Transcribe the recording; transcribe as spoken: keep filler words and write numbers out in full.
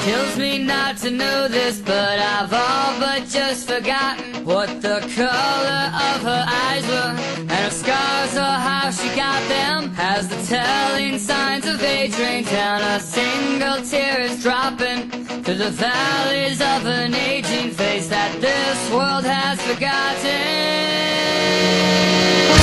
Kills me not to know this, but I've all but just forgotten what the color of her eyes were, and her scars or how she got them. As the telling signs of age rain down, a single tear is dropping through the valleys of an aging face that this world has forgotten.